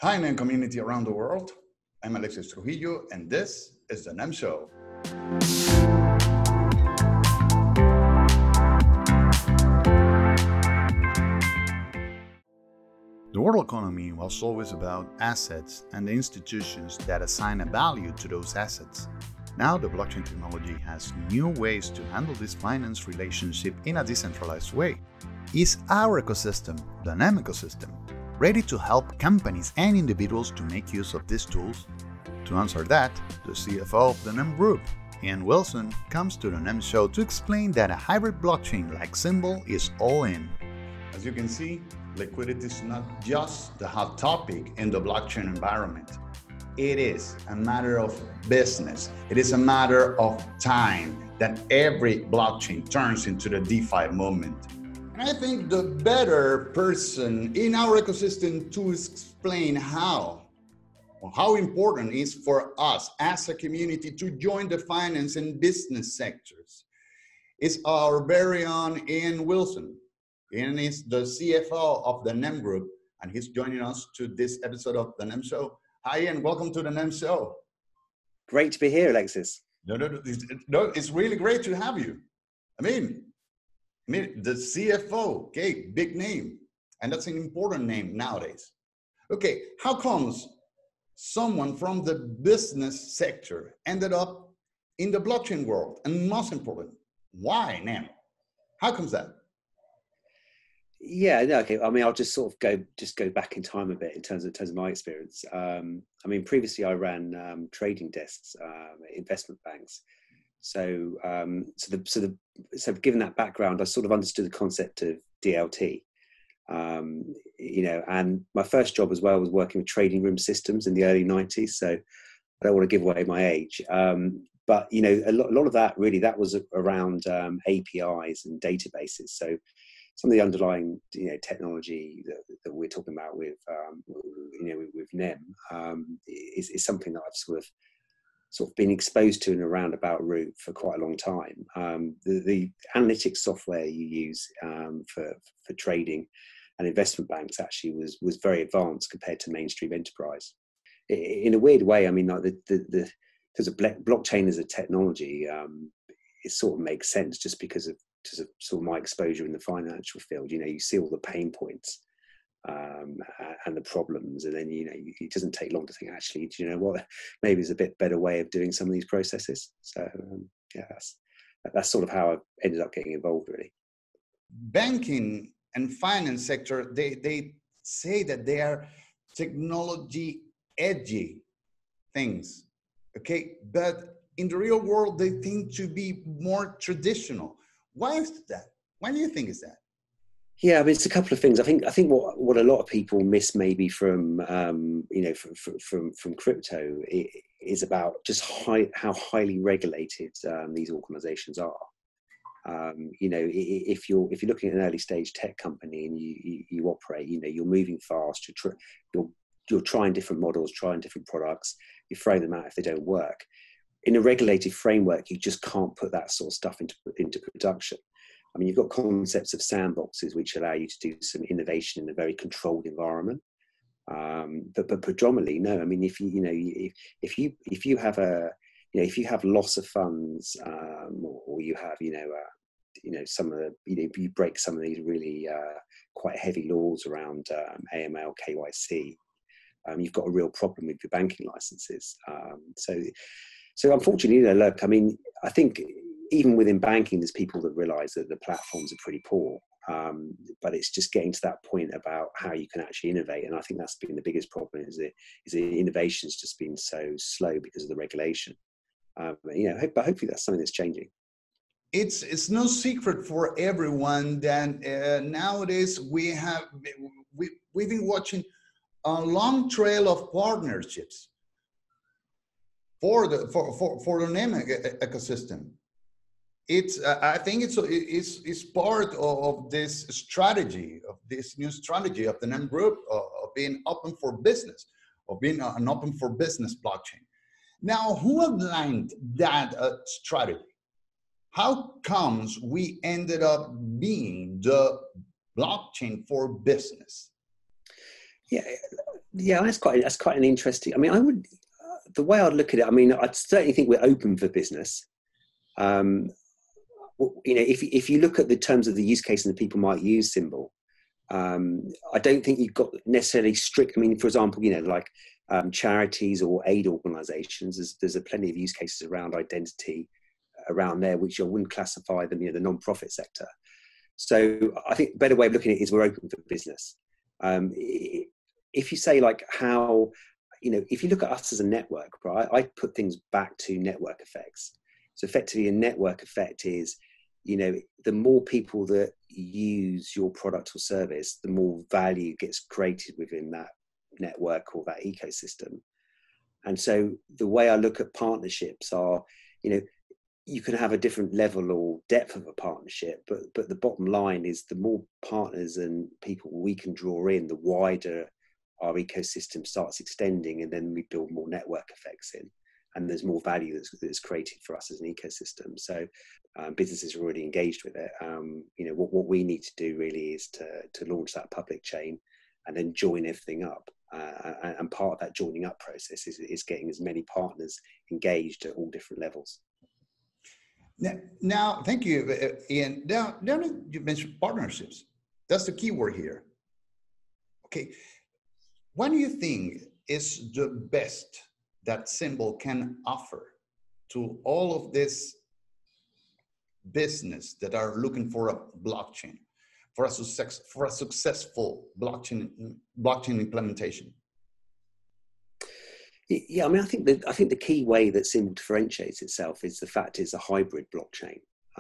Hi, NEM community around the world. I'm Alexis Trujillo, and this is the NEM Show. The world economy was always about assets and the institutions that assign a value to those assets. Now the blockchain technology has new ways to handle this finance relationship in a decentralized way. Is our ecosystem, the NEM ecosystem, ready to help companies and individuals to make use of these tools? To answer that, the CFO of the NEM Group, Iain Wilson, comes to the NEM Show to explain that a hybrid blockchain like Symbol is all in. As you can see, liquidity is not just the hot topic in the blockchain environment. It is a matter of business. It is a matter of time that every blockchain turns into the DeFi movement. And I think the better person in our ecosystem to explain how important it is for us as a community to join the finance and business sectors is our very own Iain Wilson. Iain is the CFO of the NEM Group, and he's joining us to this episode of the NEM Show. Hi, Iain. Welcome to the NEM Show. Great to be here, Alexis. No, it's really great to have you. I mean, the CFO, okay, big name, and that's an important name nowadays. Okay, how comes someone from the business sector ended up in the blockchain world? And most important, why NEM? How comes that? Yeah, no, okay. I mean, I'll just sort of go back in time a bit in terms of my experience. I mean, previously I ran trading desks, investment banks. So given that background, I sort of understood the concept of DLT. And my first job as well was working with trading room systems in the early 90s. So I don't want to give away my age. But a lot of that really that was around APIs and databases. So some of the underlying technology that we're talking about with NEM is something that I've sort of been exposed to in a roundabout route for quite a long time. The analytics software you use for trading and investment banks actually was very advanced compared to mainstream enterprise. In a weird way, I mean, like there's a blockchain as a technology. It sort of makes sense just because of sort of my exposure in the financial field. You see all the pain points and the problems, and then it doesn't take long to think, actually, do you know what, maybe there's a bit better way of doing some of these processes. So that's sort of how I ended up getting involved, really. Banking and finance sector, they say that they are technology edgy things, okay, but in the real world they tend to be more traditional. Why is that? Why do you think is that? Yeah, I mean, it's a couple of things. I think what a lot of people miss maybe from crypto is about just how highly regulated these organizations are. If you're looking at an early stage tech company and you operate, you're moving fast. You're trying different models, trying different products. You throw them out if they don't work. In a regulated framework, you just can't put that sort of stuff into production. I mean, you've got concepts of sandboxes which allow you to do some innovation in a very controlled environment. But predominantly, no. I mean, if you have loss of funds, or you have some of the you break some of these really quite heavy laws around AML, KYC, you've got a real problem with your banking licenses. So unfortunately, look, I mean, I think even within banking, there's people that realise that the platforms are pretty poor, but it's just getting to that point about how you can actually innovate. And I think that's been the biggest problem is the innovation's just been so slow because of the regulation. But hopefully that's something that's changing. It's no secret for everyone that nowadays we've been watching a long trail of partnerships for the NEM ecosystem. I think it's part of this strategy, of this new strategy of the NEM Group of being open for business, of being an open for business blockchain. Now, who outlined that strategy? How comes we ended up being the blockchain for business? Yeah, Yeah, that's quite an interesting. I mean, I would the way I'd look at it. I mean, I'd certainly think we're open for business. Um, you know, if you look at the terms of the use case and the people might use Symbol, I don't think you've got necessarily strict. I mean, for example, you know, like charities or aid organisations. There's a plenty of use cases around identity around there, which I wouldn't classify them, you know, the non-profit sector. So I think a better way of looking at it is we're open for business. If you say like how, you know, if you look at us as a network, right, I put things back to network effects. So effectively a network effect is, you know, the more people that use your product or service, the more value gets created within that network or that ecosystem. And so the way I look at partnerships are, you know, you can have a different level or depth of a partnership, but the bottom line is the more partners and people we can draw in, the wider our ecosystem starts extending, and then we build more network effects in, and there's more value that's created for us as an ecosystem. So businesses are already engaged with it. You know, what we need to do really is to launch that public chain and then join everything up. And part of that joining up process is getting as many partners engaged at all different levels. Now, thank you, Iain. Now you mentioned partnerships. That's the key word here. Okay, what do you think is the best that Symbol can offer to all of this business that are looking for a blockchain, for a successful blockchain implementation? Yeah, I mean, I think the key way that Symbol differentiates itself is the fact it's a hybrid blockchain.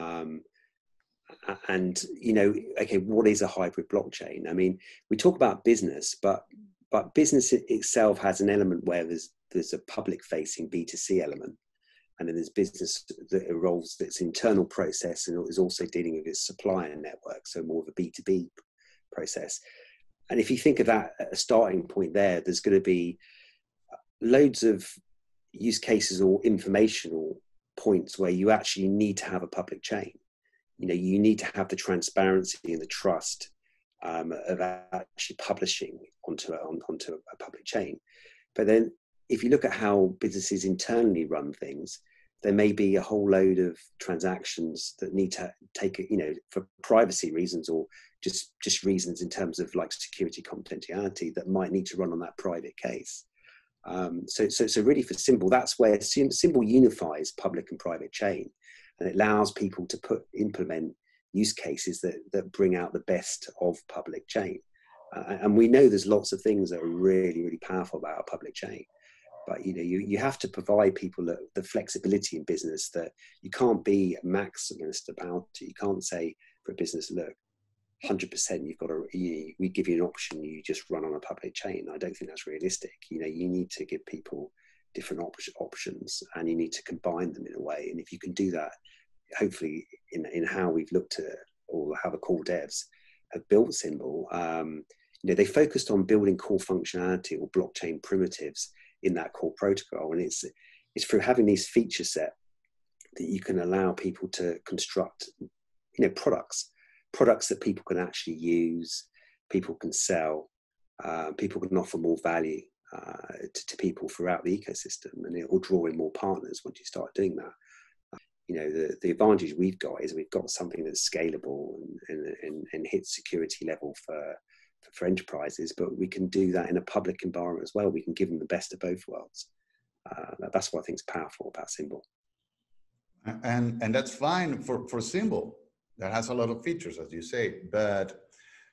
And you know, okay, what is a hybrid blockchain? I mean, we talk about business, but business itself has an element where there's a public-facing B2C element, and then there's business that involves its internal process and is also dealing with its supplier network, so more of a B2B process. And if you think of that at a starting point there's going to be loads of use cases or informational points where you actually need to have a public chain. You know, you need to have the transparency and the trust of actually publishing onto a public chain. But then if you look at how businesses internally run things, there may be a whole load of transactions that need to take, you know, for privacy reasons or just reasons in terms of like security confidentiality that might need to run on that private case. So really for Symbol, that's where Symbol unifies public and private chain, and it allows people to implement use cases that bring out the best of public chain. And we know there's lots of things that are really, really powerful about a public chain. But you know, you have to provide people the flexibility in business that you can't be maximalist about it. You can't say for a business, look, 100% you've got to, we give you an option, you just run on a public chain. I don't think that's realistic. You know, you need to give people different options, and you need to combine them in a way. And if you can do that, hopefully in how we've looked at, or how the core devs have built Symbol, you know, they focused on building core functionality or blockchain primitives in that core protocol. And it's through having these feature set that you can allow people to construct, you know, products that people can actually use, people can sell, people can offer more value to people throughout the ecosystem, and it will draw in more partners once you start doing that. You know, the advantage we've got is we've got something that's scalable and hits security level for enterprises, but we can do that in a public environment as well. We can give them the best of both worlds. That's what I think is powerful about Symbol. And that's fine for Symbol. That has a lot of features, as you say. But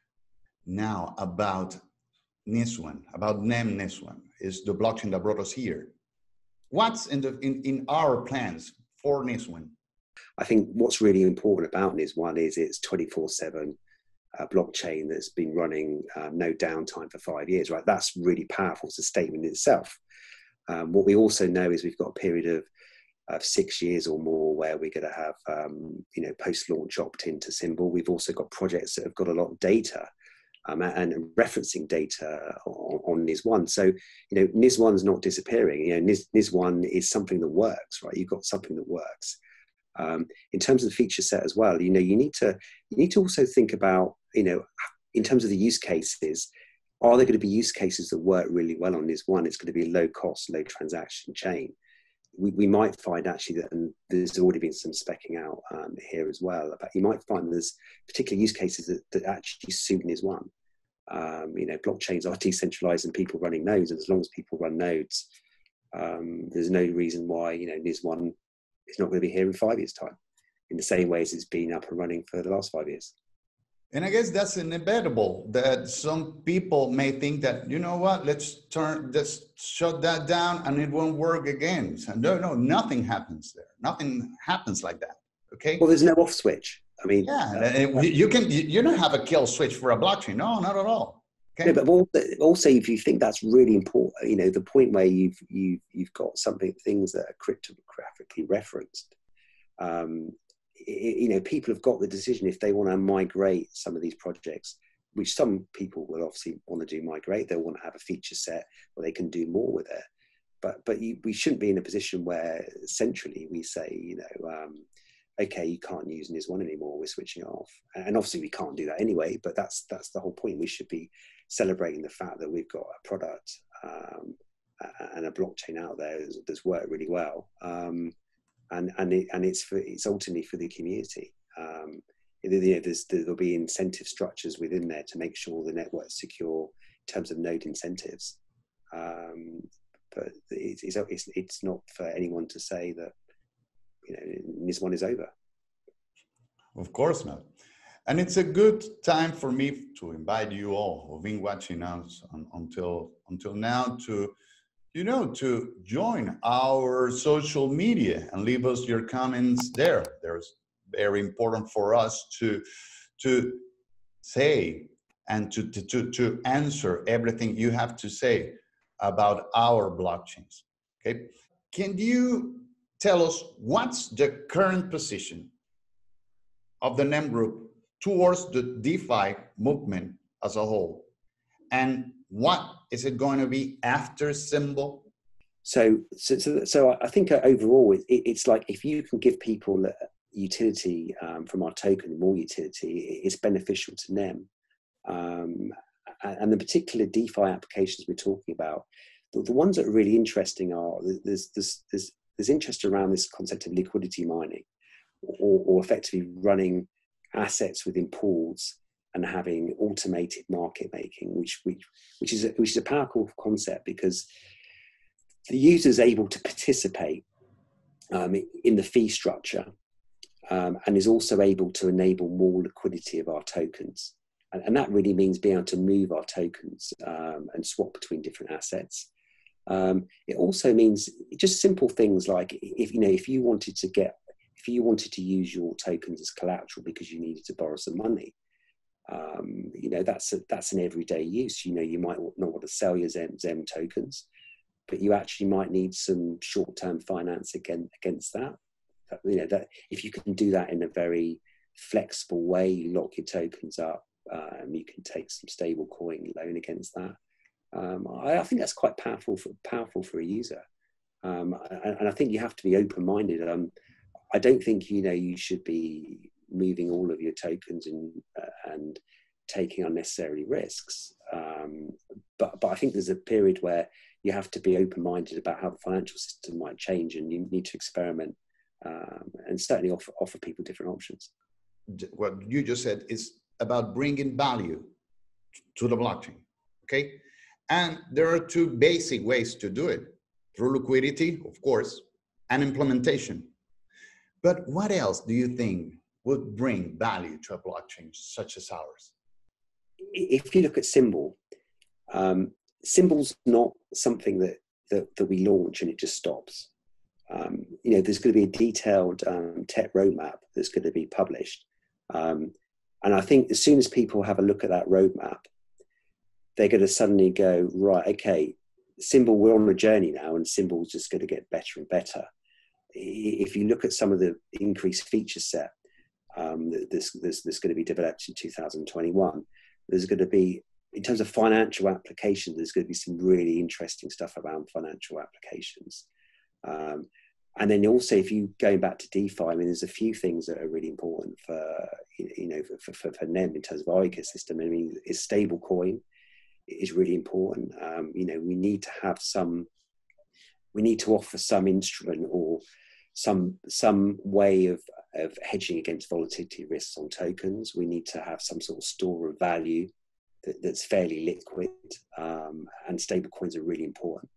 now about NISWAN, about NEM NISWAN, is the blockchain that brought us here. What's in our plans for NISWAN? I think what's really important about NISWAN is it's 24/7 blockchain that's been running no downtime for 5 years, right? That's really powerful. It's a statement in itself. What we also know is we've got a period of 6 years or more where we're going to have, you know, post-launch opt-in to Symbol. We've also got projects that have got a lot of data and referencing data on NISWAN. So, you know, NISWAN's not disappearing. You know, NISWAN is something that works, right? You've got something that works. In terms of the feature set as well, you know, you need to also think about, you know, in terms of the use cases, Are there going to be use cases that work really well on this one? It's going to be low cost, low transaction chain. We might find actually that, and there's already been some specking out here as well, but you might find there's particular use cases that actually suit NIS1. Blockchains are decentralized and people running nodes, and as long as people run nodes, there's no reason why NIS1 is not going to be here in 5 years' time, in the same way as it's been up and running for the last 5 years. And I guess that's inevitable, that some people may think that, you know what, let's shut that down and it won't work again. So no, nothing happens there. Nothing happens like that. Okay. Well, there's no off switch. I mean, you don't have a kill switch for a blockchain. No, not at all. Okay. No, but also, if you think that's really important, the point where you've got things that are cryptographically referenced. People have got the decision if they want to migrate some of these projects, which some people will obviously want to do migrate. They'll want to have a feature set where they can do more with it. But we shouldn't be in a position where centrally we say, okay, you can't use NIS1 anymore, we're switching it off. And obviously we can't do that anyway, but that's the whole point. We should be celebrating the fact that we've got a product and a blockchain out there that's worked really well. And it's ultimately for the community. There'll be incentive structures within there to make sure the network's secure in terms of node incentives. But it's not for anyone to say that NIS1 is over. Of course not. And it's a good time for me to invite you all who've been watching us until now to join our social media and leave us your comments there. There's very important for us to say and to answer everything you have to say about our blockchains. Okay, can you tell us what's the current position of the NEM Group towards the DeFi movement as a whole, and what is it going to be after Symbol? So I think overall, it's like if you can give people utility from our token, more utility, it's beneficial to NEM. And the particular DeFi applications we're talking about, the ones that are really interesting are there's interest around this concept of liquidity mining, or effectively running assets within pools and having automated market making, which is a powerful concept because the user is able to participate in the fee structure and is also able to enable more liquidity of our tokens. And that really means being able to move our tokens and swap between different assets. It also means just simple things like if you wanted to use your tokens as collateral because you needed to borrow some money, that's an everyday use. You might not want to sell your ZEM tokens, but you actually might need some short-term finance against that. That if you can do that in a very flexible way, you lock your tokens up, you can take some stable coin loan against that. I think that's quite powerful for a user, and I think you have to be open-minded. I don't think you should be moving all of your tokens and taking unnecessary risks. But I think there's a period where you have to be open-minded about how the financial system might change, and you need to experiment and certainly offer people different options. What you just said is about bringing value to the blockchain, okay? And there are two basic ways to do it: through liquidity, of course, and implementation. But what else do you think would bring value to a blockchain such as ours? If you look at Symbol, Symbol's not something that we launch and it just stops. There's going to be a detailed tech roadmap that's going to be published. And I think as soon as people have a look at that roadmap, they're going to suddenly go, right, okay, Symbol, we're on a journey now, and Symbol's just going to get better and better. If you look at some of the increased feature set there's going to be developed in 2021, there's going to be, in terms of financial applications, there's going to be some really interesting stuff around financial applications. And then also, if you going back to DeFi, I mean, there's a few things that are really important for NEM in terms of our ecosystem. I mean, is stable coin. is really important. You know, we need to offer some instrument or some way of hedging against volatility risks on tokens. We need to have some sort of store of value that's fairly liquid, and stable coins are really important.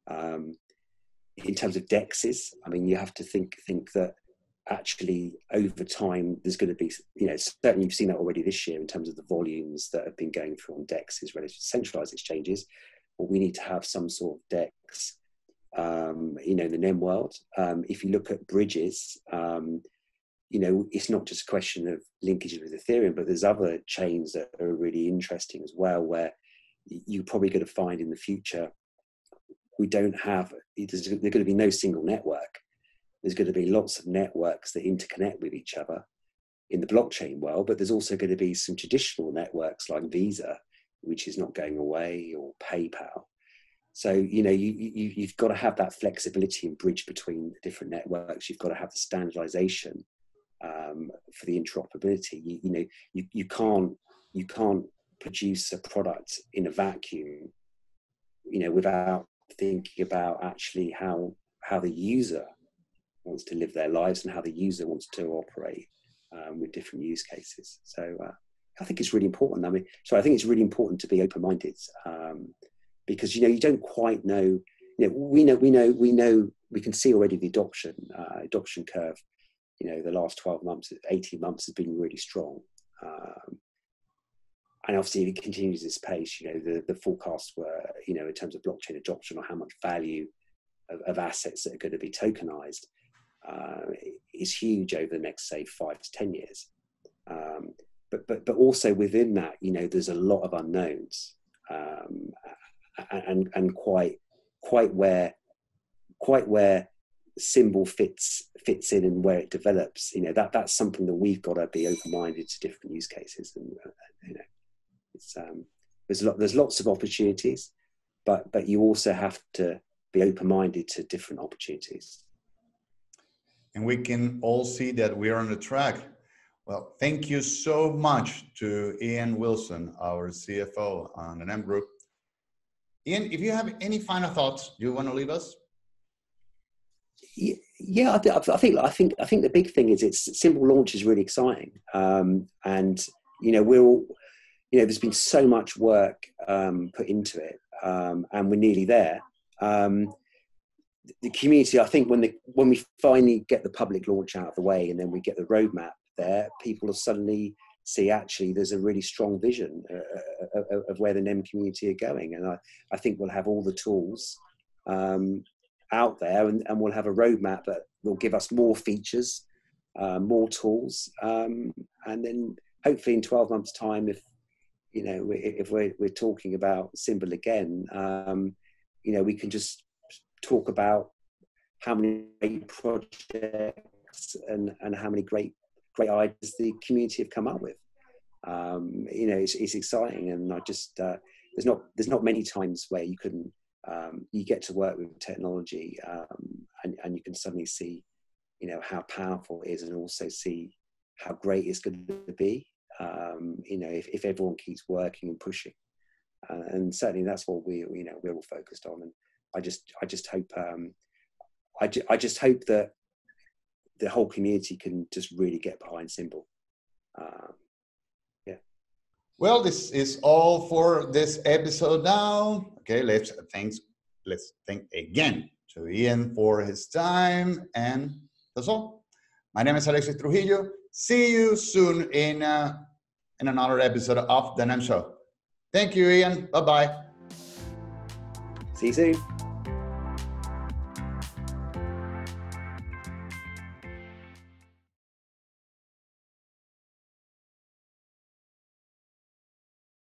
In terms of DEXs, I mean, you have to think that actually over time there's going to be, you know, certainly you've seen that already this year in terms of the volumes that have been going through on DEXs relative to centralized exchanges. But we need to have some sort of DEX, you know, in the NEM world. If you look at bridges, you know, it's not just a question of linkages with Ethereum, but there's other chains that are really interesting as well, where you're probably going to find in the future, there's going to be no single network. There's going to be lots of networks that interconnect with each other in the blockchain world, but there's also going to be some traditional networks like Visa, which is not going away, or PayPal. So, you know, you've got to have that flexibility and bridge between the different networks. You've got to have the standardization for the interoperability. You know, you can't produce a product in a vacuum, you know, without thinking about actually how the user wants to live their lives and how the user wants to operate with different use cases. So I think it's really important. I mean, so I think it's really important to be open-minded, because, you know, you don't quite know. You know, we know we can see already the adoption curve. You know, the last 12 months, 18 months has been really strong. And obviously, if it continues this pace, you know, the forecasts were, you know, in terms of blockchain adoption or how much value of assets that are going to be tokenized is huge over the next, say, 5 to 10 years. But also within that, you know, there's a lot of unknowns, and quite where Symbol fits in and where it develops. You know, that's something that we've got to be open-minded to different use cases, and you know, it's there's lots of opportunities, but you also have to be open-minded to different opportunities. And we can all see that we are on the track. Well, thank you so much to Iain Wilson, our CFO on the NEM Group. Iain, if you have any final thoughts you want to leave us? Yeah, I think the big thing is Symbol launch is really exciting, and you know, there's been so much work put into it, and we're nearly there. The community, I think, when we finally get the public launch out of the way, and then we get the roadmap there, people will suddenly see actually there's a really strong vision of where the NEM community are going, and I think we'll have all the tools out there, and we'll have a roadmap that will give us more features, more tools, and then hopefully in 12 months' time, if you know, if we're talking about Symbol again, you know, we can just talk about how many great projects and how many great ideas the community have come up with. You know, it's exciting, and I just there's not many times where you can you get to work with technology, and you can suddenly see, you know, how powerful it is, and also see how great it's going to be. You know, if everyone keeps working and pushing, and certainly that's what we're all focused on. And I just hope that the whole community can just really get behind Symbol. Yeah. Well, this is all for this episode now. Okay, let's thank again to Iain for his time, and that's all. My name is Alexis Trujillo. See you soon in another episode of the NEM Show. Thank you, Iain. Bye-bye. See you soon.